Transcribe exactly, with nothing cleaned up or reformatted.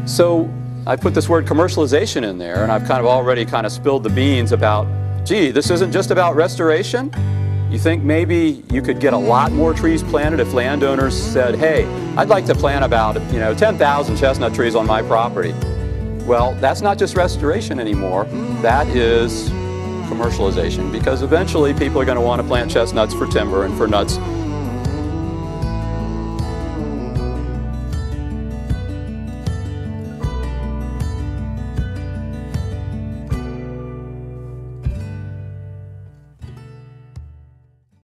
So I put this word commercialization in there, and I've kind of already kind of spilled the beans about, gee, this isn't just about restoration? You think maybe you could get a lot more trees planted if landowners said, hey, I'd like to plant about, you know, ten thousand chestnut trees on my property. Well, that's not just restoration anymore, that is commercialization, because eventually people are going to want to plant chestnuts for timber and for nuts